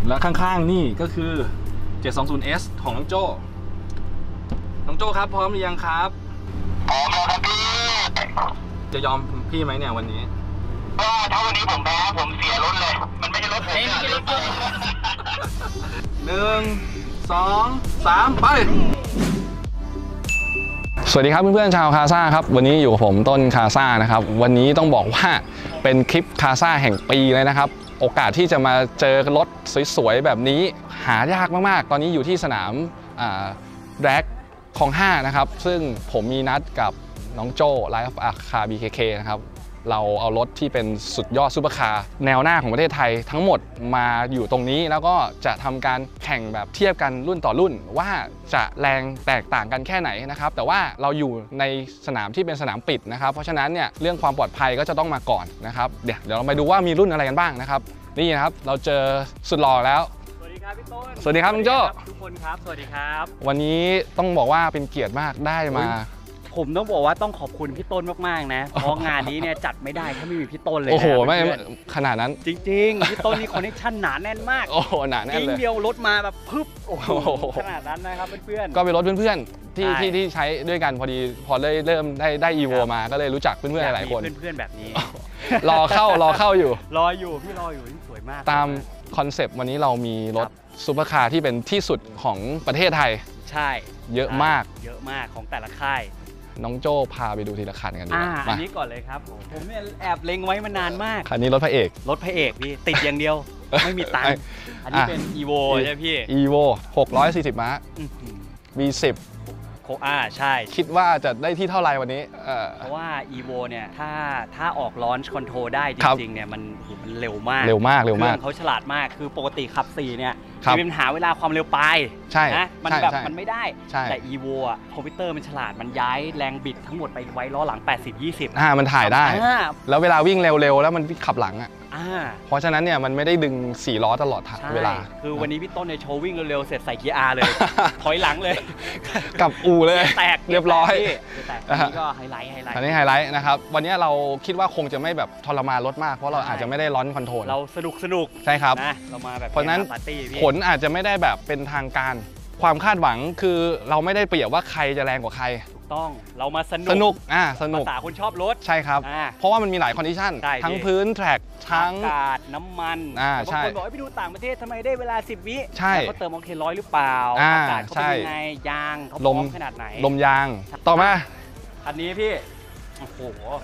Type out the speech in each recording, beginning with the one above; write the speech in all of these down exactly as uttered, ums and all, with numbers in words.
แล้วข้างๆนี่ก็คือ เจ็ดสองศูนย์ เอส ของน้องโจ้น้องโจ้ครับพร้อมหรือยังครับพร้อมแล้วครับพี่จะยอมพี่ไหมเนี่ยวันนี้ก็ถ้าวันนี้ผมแพ้ผมเสียรถเลยมันไม่ใช่รถผมเนี่ยรถผมหนึ่งสองสามไปสวัสดีครับเพื่อนๆชาวคาซ่าครับวันนี้อยู่กับผมต้นคาซ่านะครับวันนี้ต้องบอกว่าเป็นคลิปคาซ่าแห่งปีเลยนะครับโอกาสที่จะมาเจอรถสวยๆแบบนี้หายากมากๆตอนนี้อยู่ที่สนามแดร็กคลองห้านะครับซึ่งผมมีนัดกับน้องโจ้ไลฟ์อาคา บี เค เค นะครับเราเอารถที่เป็นสุดยอดซุปเปอร์คาร์แนวหน้าของประเทศไทยทั้งหมดมาอยู่ตรงนี้แล้วก็จะทำการแข่งแบบเทียบกันรุ่นต่อรุ่นว่าจะแรงแตกต่างกันแค่ไหนนะครับแต่ว่าเราอยู่ในสนามที่เป็นสนามปิดนะครับเพราะฉะนั้นเนี่ยเรื่องความปลอดภัยก็จะต้องมาก่อนนะครับเดี๋ยวเดี๋ยวเราไปดูว่ามีรุ่นอะไรกันบ้างนะครับนี่นะครับเราเจอสุดหล่อแล้วสวัสดีครับพี่ต้นสวัสดีครับน้องโจ้ทุกคนครับสวัสดีครับวันนี้ต้องบอกว่าเป็นเกียรติมากได้มาผมต้องบอกว่าต้องขอบคุณพี่ต้นมากๆนะเพราะงานนี้เนี่ยจัดไม่ได้ถ้าไม่มีพี่ต้นเลยโอ้โหไม่ขนาดนั้นจริงๆพี่ต้นนี่คอนเนคชั่นหนาแน่นมากโอ้โหหนาแน่นเลยเดียวรถมาแบบปึ๊บโอ้โหขนาดนั้นนะครับเพื่อนๆก็เป็นรถเพื่อนๆที่ที่ที่ใช้ด้วยกันพอดีพอได้เริ่มได้ได้อีโวมาก็เลยรู้จักเพื่อนๆหลายคนเพื่อนๆแบบนี้รอเข้ารอเข้าอยู่รออยู่พี่รออยู่ที่สวยมากตามคอนเซปต์วันนี้เรามีรถซุปเปอร์คาร์ที่เป็นที่สุดของประเทศไทยใช่เยอะมากเยอะมากของแต่ละค่ายน้องโจ้พาไปดูทีละคันกันดีกว่าอันนี้ก่อนเลยครับผมเนี่ยแอบเล็งไว้มานานมากคันนี้รถพระเอกรถพระเอกพี่ติดอย่างเดียวไม่มีตังค์อันนี้เป็น Evo ใช่พี่ Evo หกร้อยสี่สิบม้า วี สิบโคอาใช่คิดว่าจะได้ที่เท่าไรวันนี้เพราะว่า Evo เนี่ยถ้าถ้าออกลอนช์คอนโทรลได้จริงๆเนี่ยมันมันเร็วมากเร็วมากเร็วมากเขาฉลาดมากคือปกติขับสี่เนี่ยมีปัญหาเวลาความเร็วปลายใช่นะมันแบบมันไม่ได้แต่ Evo อ่ะคอมพิวเตอร์มันฉลาดมันย้ายแรงบิดทั้งหมดไปไว้ล้อหลังแปดสิบ ยี่สิบอ่ามันถ่ายได้แล้วเวลาวิ่งเร็วๆแล้วมันขับหลังอ่ะเพราะฉะนั้นเนี่ยมันไม่ได้ดึงสี่ล้อตลอดเวลาคือวันนี้พี่ต้นในโชว์วิ่งเร็วๆเสร็จใส่เกียร์ อาร์ เลยถอยหลังเลยกับอู่เลยแตกเรียบร้อยอันนี้ก็ไฮไลท์ไฮไลท์อันนี้ไฮไลท์นะครับวันนี้เราคิดว่าคงจะไม่แบบทรมานรถมากเพราะเราอาจจะไม่ได้ร้อนคอนโทรลเราสนุกสนุกใช่ครับนะเรามาแบบเพราะนั้นผลอาจจะไม่ได้แบบเป็นทางการความคาดหวังคือเราไม่ได้เปรียบว่าใครจะแรงกว่าใครต้องเรามาสนุกสนุกอ่าสนุกภาษาคนชอบรถใช่ครับเพราะว่ามันมีหลายคอนดิชันทั้งพื้นแทร็กทั้งอากาศน้ำมันอ่าใช่บางคนบอกไปดูต่างประเทศทำไมได้เวลาสิบวิใช่เขาเติมโอเคร้อยหรือเปล่าอากาศเขาเป็นยังไงยางเขาพร้อมขนาดไหนลมยางต่อมาคันนี้พี่โอ้โห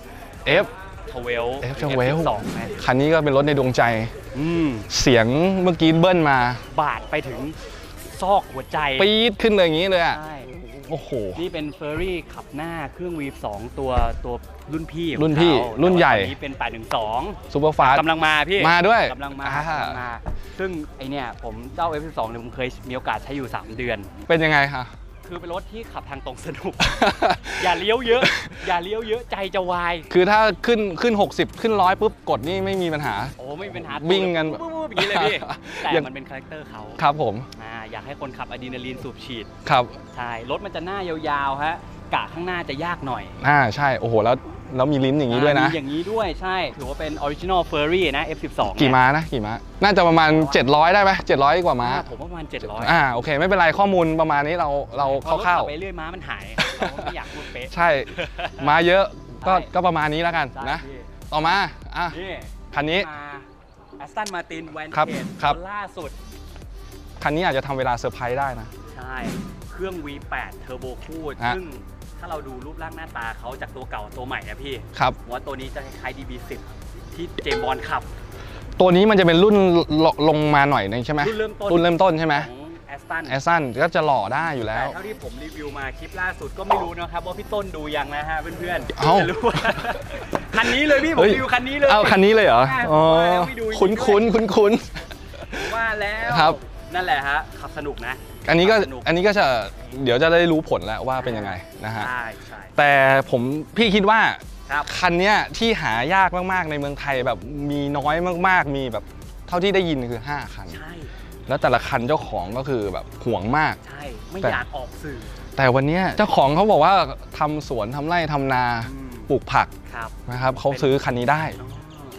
F ทเวล F ทเวลคันนี้ก็เป็นรถในดวงใจเสียงเมื่อกี้เบิ้ลมาบาดไปถึงซอกหัวใจปี๊ดขึ้นเลยอย่างนี้เลยอ่ะโอ้โหนี่เป็นเฟอร์รี่ขับหน้าเครื่อง วี สอง ตัวตัวรุ่นพี่รุ่นพี่รุ่นใหญ่นี้เป็นแปดหนึ่งสองซูเปอร์ฟาสต์กำลังมาพี่มาด้วยกำลังมาซึ่งไอเนี่ยผมเจ้า เอฟ สิบสอง เนี่ยผมเคยมีโอกาสใช้อยู่สามเดือนเป็นยังไงคะคือเป็นรถที่ขับทางตรงสนุกอย่าเลี้ยวเยอะอย่าเลี้ยวเยอะใจจะวายคือถ้าขึ้นขึ้นหกสิบขึ้นร้อยปุ๊บกดนี่ไม่มีปัญหาโอ้ไม่มีปัญหาวิ่งกันแบบนี้เลยพี่แต่มันเป็นคาแรคเตอร์เขาครับผมอยากให้คนขับอะดรีนาลีนสูบฉีดครับใช่รถมันจะหน้ายาวๆฮะกะข้างหน้าจะยากหน่อยอ่าใช่โอ้โหแล้วแล้วมีลิ้นอย่างนี้ด้วยนะอย่างนี้ด้วยใช่ถือว่าเป็นออริจินอลเฟอร์รี่นะ เอฟ สิบสองกี่ม้านะกี่ม้าน่าจะประมาณเจ็ดร้อยได้ไหมเจ็ดร้อยกว่าม้าผมประมาณเจ็ดร้อยอ่าโอเคไม่เป็นไรข้อมูลประมาณนี้เราเราคร่าวๆไปเรื่อยม้ามันหายเราไม่อยากพูดเป๊ะใช่ม้าเยอะก็ก็ประมาณนี้แล้วกันนะต่อมาอ่ะคันนี้แอสตันมาตินแวนเทจล่าสุดคันนี้อาจจะทำเวลาเซอร์ไพรส์ได้นะใช่เครื่อง วี แปด เทอร์โบคู่ซึ่งถ้าเราดูรูปร่างหน้าตาเขาจากตัวเก่าตัวใหม่นะพี่ครับว่าตัวนี้จะคล้ายๆ ดี บี สิบ ที่เจมส์บอนด์ขับตัวนี้มันจะเป็นรุ่นลงมาหน่อยนึงใช่ไหมรุ่นเริ่มต้นรุ่นเริ่มต้นใช่ไหมแอสตันแอสตันก็จะหล่อได้อยู่แล้วแต่เท่าที่ผมรีวิวมาคลิปล่าสุดก็ไม่รู้นะครับว่าพี่ต้นดูยังนะฮะเพื่อนๆจะรู้คันนี้เลยพี่ผมรีวิวคันนี้เลยเอาคันนี้เลยเหรออ๋อคุ้นคุ้นคุ้นคุ้นว่าแล้วครับนั่นแหละฮะขับสนุกนะอันนี้ก็อันนี้ก็จะเดี๋ยวจะได้รู้ผลแล้วว่าเป็นยังไงนะฮะใช่ใช่แต่ผมพี่คิดว่าคันนี้ที่หายากมากๆในเมืองไทยแบบมีน้อยมากๆมีแบบเท่าที่ได้ยินคือห้าคันใช่แล้วแต่ละคันเจ้าของก็คือแบบห่วงมากใช่ไม่อยากออกสื่อแต่วันนี้เจ้าของเขาบอกว่าทำสวนทำไร่ทำนาปลูกผักนะครับเขาซื้อคันนี้ได้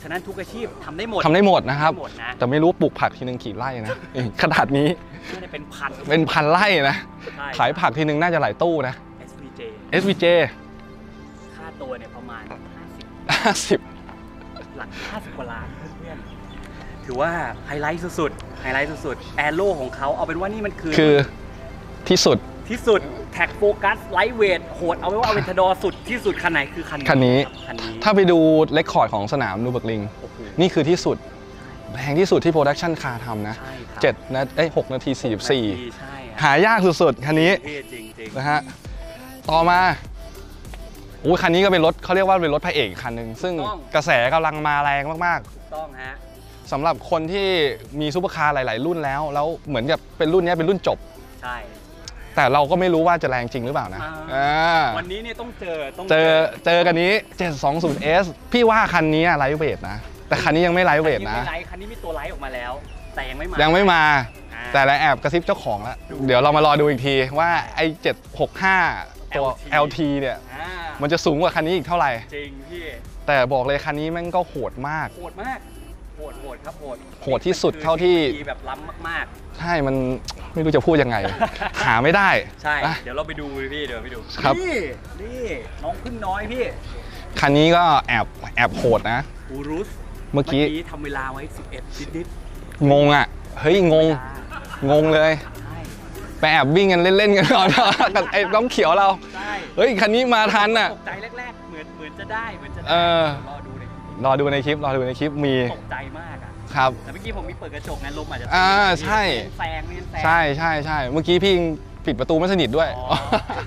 ฉะนั้นทุกอาชีพทำได้หมดทำได้หมดนะครับทำได้หมดนะแต่ไม่รู้ปลูกผักทีนึงกี่ไร่นะ ขนาดนี้น่าจะเป็นพันเป็นพันไร่นะใช่ขายผักทีนึงน่าจะหลายตู้นะเอส วี เจเอส วี เจค่าตัวเนี่ยประมาณห้าสิบห้าสิบหลักห้าสิบกว่าล้านเพื่อนๆถือว่าไฮไลท์สุดๆไฮไลท์สุดๆแอโร่ของเขาเอาเป็นว่านี่มันคือคือที่สุดที่สุดแท็กโฟกัสไลท์เวทโหดเอาไว้ว่าอเวนทาดอร์สุดที่สุดคันไหนคือคันนี้คันนี้คันนี้ถ้าไปดูเรคคอร์ดของสนามนูเบิร์กลิงโอ้โหนี่คือที่สุดแพงที่สุดที่โปรดักชันคาร์ทำนะใช่ครับเจ็ดนะเอ้ยหกนาทีสี่สิบสี่ใช่หายากสุดๆ คันนี้เท่จริงๆนะฮะต่อมาโอ้ยคันนี้ก็เป็นรถเขาเรียกว่าเป็นรถพระเอกอีกคันหนึ่งซึ่งกระแสกำลังมาแรงมากถูกต้องฮะๆสำหรับคนที่มีซูเปอร์คาร์หลาย ๆ รุ่นแล้ว แล้วเหมือนกับเป็นรุ่นนี้เป็นรุ่นจบใช่แต่เราก็ไม่รู้ว่าจะแรงจริงหรือเปล่านะอ่าอ่าวันนี้เนี่ยต้องเจอต้องเจอเจอกันนี้ เจ็ดสองศูนย์เอส พี่ว่าคันนี้ไลท์เวทนะ แต่คันนี้ยังไม่ไลท์เวทคันนะนี้ไม่ไลท์คันนี้มีตัวไลท์ออกมาแล้ว แต่ยังไม่มายังไม่มาอ่าแต่ละแอบกระซิบเจ้าของแล้ว เดี๋ยวเรามารอดูอีกทีว่าไอ้เจ็ดหกห้าตัวแอแอลลทีที เนี่ยอ่ามันจะสูงกว่าคันนี้อีกเท่าไหร่จริงพี่แต่บอกเลยคันนี้แม่งก็โหดมากโหดมากโหดโหดครับโหดโหดที่สุดเท่าที่คือแบบล้ำมากใช่ มันไม่รู้จะพูดยังไง หาไม่ได้ๆ ใช่อ่ะเดี๋ยวเราไปดูเลยพี่เดี๋ยวไปดูครับนี่นี่น้องพึ่งน้อยพี่คันนี้ก็แอบแอบโหดนะอูรุสเมื่อกี้ทำเวลาไว้สิบเอ็ดนิดงงอ่ะ เฮ้ย งงๆงงเลยใช่ไปแอบวิ่งกันเล่น ๆ กันก่อน กับไอ้น้องเขียวเราใช่เฮ้ย คันนี้มาทันอ่ะตกใจแรกๆ เหมือนเหมือนจะได้เหมือนจะได้เออรอดูเลยรอดูในคลิป รอดูในคลิปมีตกใจมากอ่ะครับแต่เมื่อกี้ผมมีเปิดกระจกไงลมอาจจะอ่าใช่แซงไม่งั้นแซงใช่ใช่ใช่เมื่อกี้พี่ปิดประตูไม่สนิทด้วยอ๋อ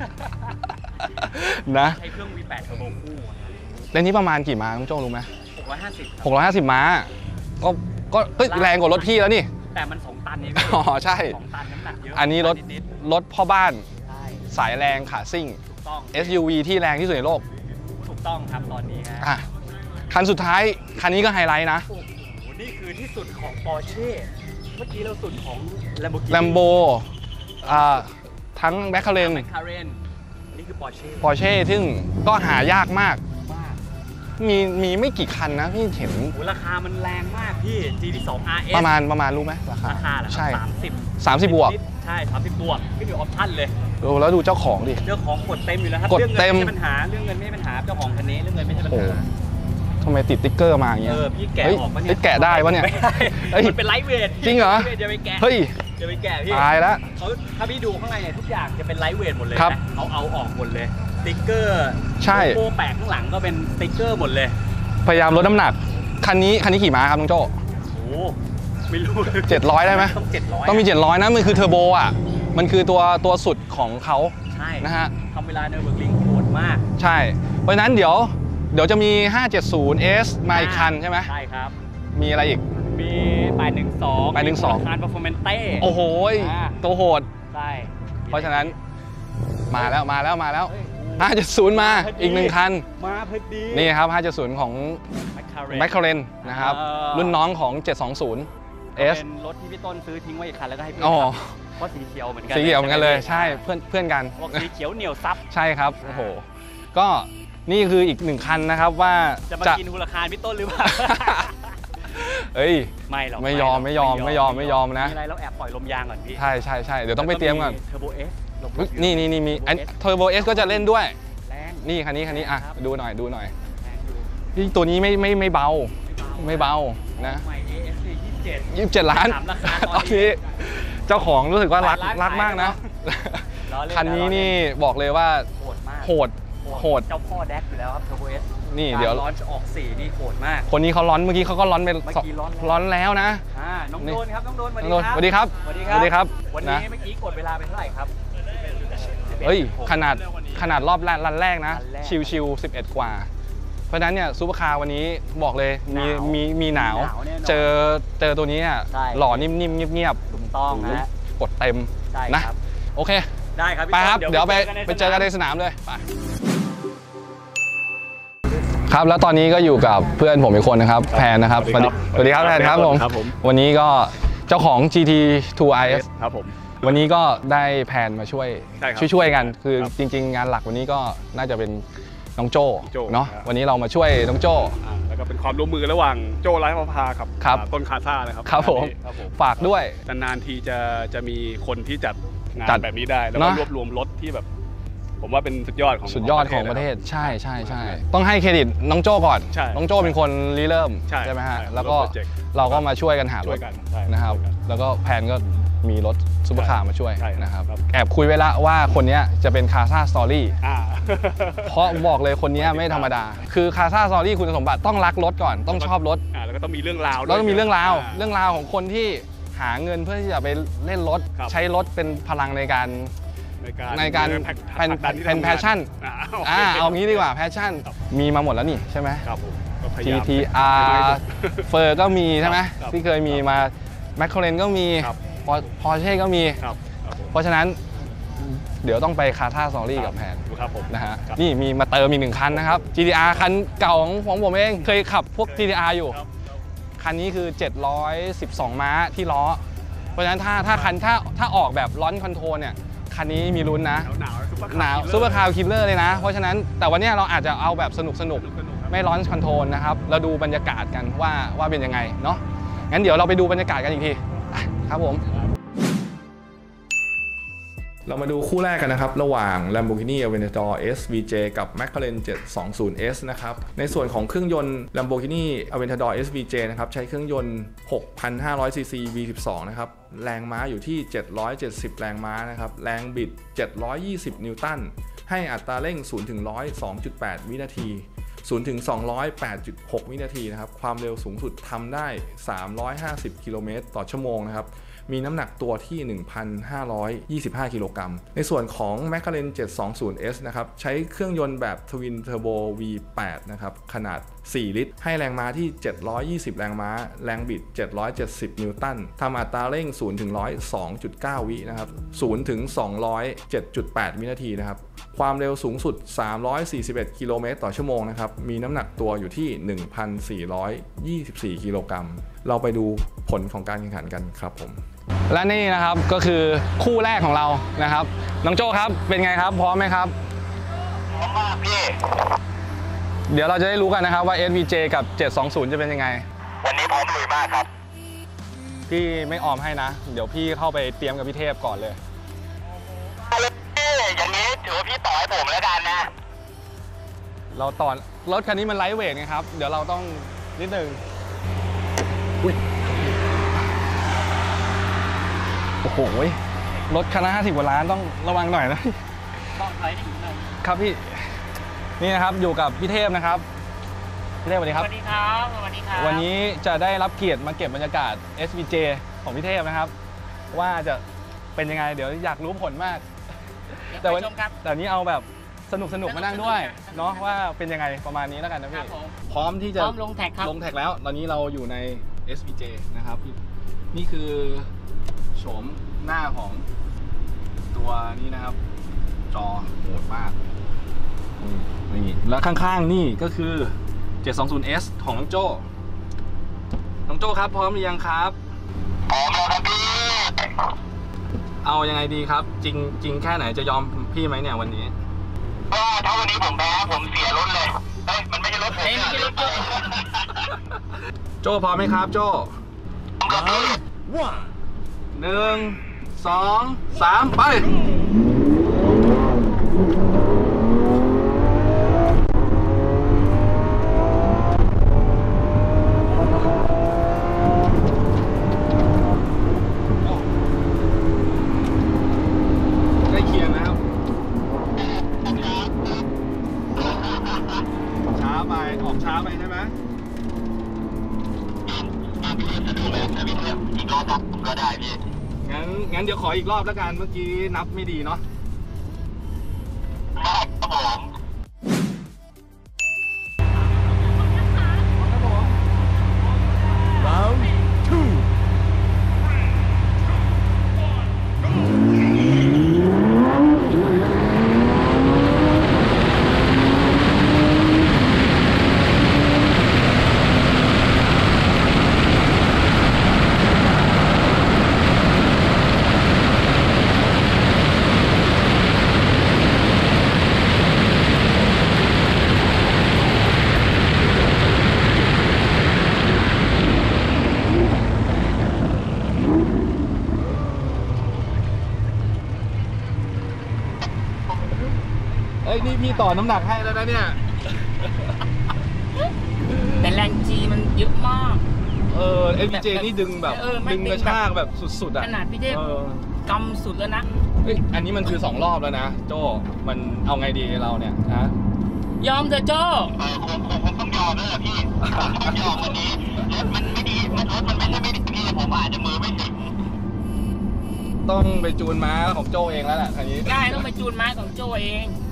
นะใช้เครื่อง วี แปด เทอร์โบคู่เล่นนี้ประมาณกี่ม้าน้องโจ้รู้ไหมหกร้อยห้าสิบหกร้อยห้าสิบม้า ก็ก็เฮ้ยแรงกว่ารถพี่แล้วนี่แต่มันสองตันนี่อ๋อใช่สองตันน้ำหนักเยอะอันนี้รถนิดรถพ่อบ้านๆใช่สายแรงขาซิ่งถูกต้องเอส ยู วี ที่แรงที่สุดในโลกถูกต้องครับตอนนี้ฮะอ่ะคันสุดท้าย คันนี้ก็ไฮไลท์นะโอ้โหนี่คือที่สุดของ Porsche เมื่อกี้เราสุดของ Lamborghini Lambo อ่าทั้งแมคคาเรน McLaren นี่คือ Porsche ปอร์เช่ซึ่งก็หายากมากมากมีมีไม่กี่คันนะพี่เห็นโหราคามันแรงมากพี่ จี ที ทู อาร์ เอสประมาณประมาณรู้ไหมราคาราคาเหรอครับใช่สามสิบสามสิบบวกใช่สามสิบบวกขึ้นอยู่ออปชั่นเลยดูแล้วดูเจ้าของดิเรื่องของกดเต็มอยู่แล้วครับกดเรื่องเต็เงินมไม่ใช่ปัญหาเรื่องเงินไม่ใช่ปัญหาเจ้าของคันนี้เรื่องเงินไม่ใช่ปัญโอ้โหหาทำไมติดติ๊กเกอร์มาอย่างเงี้เอย อพี่แกะเฮ้ยออกปะเนี่เฮ้ยยแกะได้ปะเนี่ยไม่ได้เฮ้ยมันเป็นไลท์เวทจริงเหรอไลท์วทอย่าไปแกะเฮ้ยอย่าไปแกะพี่ตายแล้วเขาถ้าพี่ดูข้างในเนี่ยทุกอย่างจะเป็นไลท์เวทหมดเลยครับนะเขาเอาออกหมดเลยสติ๊กเกอร์ใช่โลโก้แปะข้างหลังก็เป็นสติ๊กเกอร์หมดเลยพยายามลดน้ำหนัก คันนี้คันนี้กี่ม้าครับน้องโจ้โอ้โหไม่รู้เจ็ดร้อยได้ไหมต้องเจ็ดร้อยต้องมีเจ็ดร้อยนะมันคือเทอร์โบอ่ะมันคือตัวตัวสุดของเขาใช่นะฮะทำเวลาเนอร์เบิร์กลิงโหดมากใช่ เพราะฉะนั้นเดี๋ยวเดี๋ยวจะมี ห้าเจ็ดศูนย์ เอส มาอีกคันใช่ไหมใช่ครับมีอะไรอีกมีแปดหนึ่งสองแปดหนึ่งสองคาร performance โอ้โหยอ่าตัวโหดใช่เพราะฉะนั้นมาแล้วมาแล้วมาแล้วเฮ้ยห้าเจ็ดศูนย์ มาพอดีอีกหนึ่งคันมาพอดีนี่ครับ ห้าเจ็ดศูนย์ ของ McLaren แมคคาเรนนะครับอ่ารุ่นน้องของ เจ็ดสองศูนย์ เอสเป็นรถที่พี่ต้นซื้อทิ้งไว้อีกคันแล้วก็ให้พี่อ๋อขับเพราะสีเขียวเหมือนกันสีเขียวเหมือนกันเลย ใช่เเพื่อนเพื่อนกันบอกสีเขียวเหนียวซับใช่ครับ โอ้โห ก็นี่คืออีกหนึ่งคันนะครับว่าจะมากินฮูลาคารพี่ต้นหรือเปล่าเอ้ยไม่หรอกไม่ยอมไม่ยอมไม่ยอมไม่ยอมนะมีอะไรเราแอบปล่อยลมยางก่อนพี่ใช่ใช่ใช่เดี๋ยวต้องไปเตรียมก่อนเทอร์โบเอสเฮ้ยนี่นี่นี่มีอันเทอร์โบเอสก็จะเล่นด้วยแรงนี่คันนี้คันนี้อ่ะครับดูหน่อยดูหน่อยแรงอยู่นี่ตัวนี้ไม่ไม่ไม่เบา ไม่เบานะใหม่ เอ เอส ยี่สิบเจ็ดยี่สิบเจ็ดล้านถามราคาตตออน นนี้นี้เจ้าของรู้สึกว่ารักแปดล้านรักมากนะล้อเล่นคันนี้ล้อเล่นนี่บอกเลยว่าโหดมากโหดโหดเจ้าพ่อแดกอยู่แล้วครับเทอร์โบเอสนี่เดี๋ยวร้อนจะออกสีนี่โหดมากคนนี้เขาร้อนเมื่อกี้เขาก็ร้อนไปเมื่อกี้ร้อนแล้วร้อนแล้วนะอ่าน้องนี่โดนครับน้องโดนสวัสน้องโดนสวัสดีดีคครัรับบ สวัสดีสวัสดีครับวันนะนี้เมื่อกี้กดเวลาไปเท่าไหร่ครับเฮ้ยขนาดขนาดรอบแรกรันแรกนะรันแรกชิวชิวสิบเอ็ดกว่า เพราะฉะนั้นเนี่ยซูเปอร์คาร์วันนี้บอกเลยมีหนาวมีมีหนาวหนาวแน่นอนเจอเจอตัวนี้อ่ะใช่หล่อนิ่มๆเงียบถูกต้องนะๆกดเต็มใช่นะครับ โอเคได้ครับพี่ไปครับต้นเดี๋ยวไปไปเจอกันในสสนามเลยไปครับแล้วตอนนี้ก็อยู่กับเพื่อนผมอีกคนนะครับแพนนะครับสวัสดีครับสวัสดีครับแพนครับผมครับผมวันนี้ก็เจ้าของ จี ที ทู ไอ เอสครับผมวันนี้ก็ได้แพนมาช่วยใช่ครับช่วยๆกัน คือครับจริง ๆ งานหลักวันนี้ก็น่าจะเป็นน้องโจ้โจ้เนาะครับวันนี้เรามาช่วยน้องโจ้อ่าแล้วแล้วก็เป็นความร่วมมือระหว่างโจ้ไลฟ์พากับต้นคาซ่านะครับครับผมฝากด้วยนานๆทีจะจะมีคนที่จัดงานแบบนี้ได้แล้วก็รวบรวมรถที่แบบผมว่าเป็นสุดยอดของสุดยอดของประเทศใช่ใช่ใช่ต้องให้เครดิตน้องโจ้ก่อนน้องโจ้เป็นคนริเริ่มใช่ไหมฮะแล้วก็เราก็มาช่วยกันหารถนะครับแล้วก็แพนก็มีรถซุปเปอร์คาร์มาช่วยนะครับแอบคุยไว้ละว่าคนนี้จะเป็นคาซ่าสตอรี่เพราะบอกเลยคนนี้ไม่ธรรมดาคือคาซ่าสตอรี่คุณสมบัติต้องรักรถก่อนต้องชอบรถแล้วก็ต้องมีเรื่องราวแล้วต้องมีเรื่องราวเรื่องราวของคนที่หาเงินเพื่อที่จะไปเล่นรถใช้รถเป็นพลังในการในการเป็นแพชชั่นอ่าเอางี้ดีกว่าแพชชั่นมีมาหมดแล้วนี่ใช่ไหมครับผมที ที อาร์ เฟอร์ก็มีใช่ไหมที่เคยมีมาแมคโครเลนก็มีพอร์เช่ก็มีเพราะฉะนั้นเดี๋ยวต้องไปคาท่าซอรี่กับแพนนะฮะนี่มีมาเติมอีกหนึ่งคันนะครับ จี ที อาร์ คันเก่าของผมเองเคยขับพวก ที ที อาร์ อยู่คันนี้คือเจ็ดร้อยสิบสองม้าที่ล้อเพราะฉะนั้นถ้าถ้าคันถ้าถ้าออกแบบร้อนคอนโทรลเนี่ยคันนี้มีลุ้นนะหนาวซุปเปอร์คาร์คิลเลอร์เลยนะเพราะฉะนั้นแต่วันนี้เราอาจจะเอาแบบสนุกสนุกไม่ร้อนคอนโทรลนะครับเราดูบรรยากาศกันว่าว่าเป็นยังไงเนาะงั้นเดี๋ยวเราไปดูบรรยากาศกันอีกทีครับผมเรามาดูคู่แรกกันนะครับระหว่าง Lamborghini Aventador เอส วี เจ กับ McLaren เจ็ดสองศูนย์ เอส นะครับในส่วนของเครื่องยนต์ Lamborghini Aventador เอส วี เจ นะครับใช้เครื่องยนต์ หกพันห้าร้อย ซี ซี วี สิบสอง นะครับแรงม้าอยู่ที่เจ็ดร้อยเจ็ดสิบแรงม้านะครับแรงบิดเจ็ดร้อยยี่สิบนิวตันให้อัตราเร่งศูนย์ถึงหนึ่งร้อย สองจุดแปด วินาทีศูนย์ถึงสองร้อยแปดจุดหก วินาทีนะครับความเร็วสูงสุดทำได้สามร้อยห้าสิบกิโลเมตรต่อชั่วโมงนะครับมีน้ำหนักตัวที่ หนึ่งพันห้าร้อยยี่สิบห้า กิโลกรัมในส่วนของ McLaren เจ็ดสองศูนย์ เอส นะครับใช้เครื่องยนต์แบบ Twin Turbo วี แปด นะครับขนาดสี่ลิตรให้แรงม้าที่เจ็ดร้อยยี่สิบแรงม้าแรงบิดเจ็ดร้อยเจ็ดสิบนิวตันทำอัตราเร่งศูนย์ถึงหนึ่งร้อย สองจุดเก้า วินะครับศูนย์ถึงสองร้อยเจ็ดจุดแปด วินาทีนะครับความเร็วสูงสุดสามร้อยสี่สิบเอ็ดกิโลเมตรต่อชั่วโมงนะครับมีน้ำหนักตัวอยู่ที่ หนึ่งพันสี่ร้อยยี่สิบสี่ กิโลกรัมเราไปดูผลของการแข่งขันกันครับผมและนี่นะครับก็คือคู่แรกของเรานะครับน้องโจ้ครับเป็นไงครับพร้อมไหมครับพร้อมมากพี่เดี๋ยวเราจะได้รู้กันนะครับว่า เอส วี เจ กับเจ็ดสองศูนย์จะเป็นยังไงวันนี้พร้อมลุยมากครับพี่ไม่ออมให้นะเดี๋ยวพี่เข้าไปเตรียมกับพี่เทพก่อนเลยอย่างนี้ถือว่าพี่ต่อให้ผมแล้วกันนะเราต่อรถคันนี้มันไลท์เวทไงครับเดี๋ยวเราต้องนิดนึงโอ้โหรถคันละห้าสิบกว่าล้านต้องระวังหน่อยนะต้องถอยนิดหน่อยครับพี่นี่นะครับอยู่กับพี่เทพนะครับพี่เทพสวัสดีครับสวัสดีครับสวัสดีครับวันนี้จะได้รับเกียรติมาเก็บบรรยากาศ เอส วี เจ ของพี่เทพนะครับว่าจะเป็นยังไงเดี๋ยวอยากรู้ผลมากแต่วันแต่นี้เอาแบบสนุกสนุกมานั่งด้วยเนาะว่าเป็นยังไงประมาณนี้แล้วกันนะพี่พร้อมที่จะลงแท็กครับลงแท็กแล้วตอนนี้เราอยู่ใน เอส วี เจ นะครับนี่คือโฉมหน้าของตัวนี้นะครับจอโหดมากนี่แล้วข้างๆนี่ก็คือ เจ็ดสองศูนย์ เอส ของน้องโจ้น้องโจ้ครับพร้อมหรือยังครับพร้อมแล้วครับพี่เอายังไงดีครับจริงจริงแค่ไหนจะยอมพี่ไหมเนี่ยวันนี้ก็ถ้าวันนี้ผมแพ้ผมเสียรถเลยเฮ้ยมันไม่ใช่รถผมไม่ใช่รถโจ้โจ้พร้อมไหมครับโจ้หนึ่งสองสามไปใกล้เคียงนะครับช้าไปออกช้าไปใช่ไหมอีกรอบครับก็ได้พี่งั้นงั้นเดี๋ยวขออีกรอบแล้วกันเมื่อกี้นับไม่ดีเนาะได้ครับผมเอ้ยนี่พี่ต่อน้ำหนักให้แล้วนะเนี่ยแต่แรงจีมันเยอะมากเออ เอฟ พี เจ นี่ดึงแบบเออไม่ดึงกระชากแบบสุดๆอ่ะขนาดพี่เทพเออกำสุดแล้วนะเอ้ยอันนี้มันคือสองรอบแล้วนะโจมันเอาไงดีเราเนี่ยนะยอมเถอะโจ้เออคงคงคงต้องยอมแล้วแหละพี่ต้องยอมวันนี้รถมันไม่ดีมันรถมันไม่ใช่ไม่ดีพี่ผมอาจจะมือไม่ถึงต้องไปจูนม้าของโจเองแล้วแหละคันนี้ได้ต้องไปจูนไม้ของโจ้เอง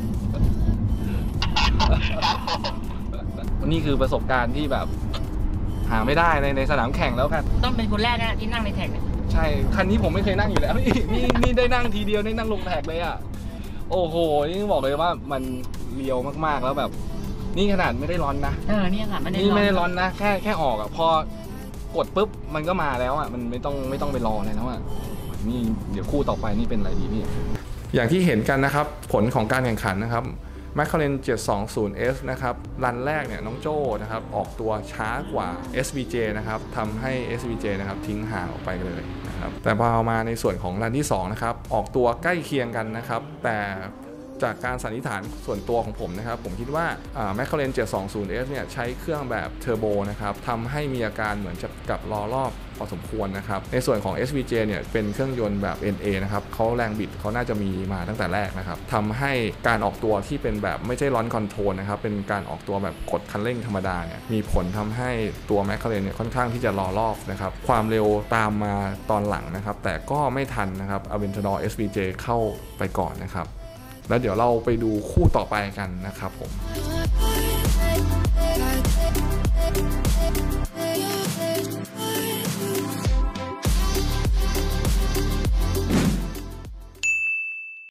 นี่คือประสบการณ์ที่แบบ หาไม่ได้ในในสนามแข่งแล้วกันต้องเป็นคนแรกนะที่นั่งในแท็กเนี่ยใช่ คันนี้ผมไม่เคยนั่งอยู่แล้ว นี่นี่นี่ได้นั่งทีเดียวได้นั่งลงแท็กเลยอ่ะ โอ้โห นี่บอกเลยว่ามันเลียวมากๆแล้วแบบ นี่ขนาดไม่ได้ร้อนนะเออเนี่ยค่ะไม่ได้นี่ไม่ได้ร้ร้ออน นนะ แค่แค่ออกอ่ะ พอกดปุ๊บมันก็มาแล้วอ่ะ มันไม่ต้องไม่ต้องไปรออะไรแล้วอ่ะ นี่เดี๋ยวคู่ต่อไปนี่เป็นอะไรดีพี่ อย่างที่เห็นกันนะครับ ผลของการแข่งขันนะครับ McLaren เจ็ดสองศูนย์ เอส นะครับ รันแรกเนี่ยน้องโจ้นะครับออกตัวช้ากว่า เอส วี เจ นะครับทำให้ เอส วี เจ นะครับทิ้งห่างออกไปเลยนะครับ แต่พอมาในส่วนของรันที่สองนะครับออกตัวใกล้เคียงกันนะครับ แต่จากการสันนิษฐานส่วนตัวของผมนะครับผมคิดว่า McLaren เจ็ดสองศูนย์ เอส เนี่ยใช้เครื่องแบบเทอร์โบนะครับทำให้มีอาการเหมือนกับล้อรอบพอสมควรนะครับในส่วนของ เอส วี เจ เนี่ยเป็นเครื่องยนต์แบบ เอ็น เอ นะครับเขาแรงบิดเขาน่าจะมีมาตั้งแต่แรกนะครับทำให้การออกตัวที่เป็นแบบไม่ใช่ร้อนคอนโทรลนะครับเป็นการออกตัวแบบกดคันเร่งธรรมดาเนี่ยมีผลทำให้ตัว McLaren เนี่ยค่อนข้างที่จะรอรอบนะครับความเร็วตามมาตอนหลังนะครับแต่ก็ไม่ทันนะครับ Aventador เอส วี เจ เข้าไปก่อนนะครับแล้วเดี๋ยวเราไปดูคู่ต่อไปกันนะครับผม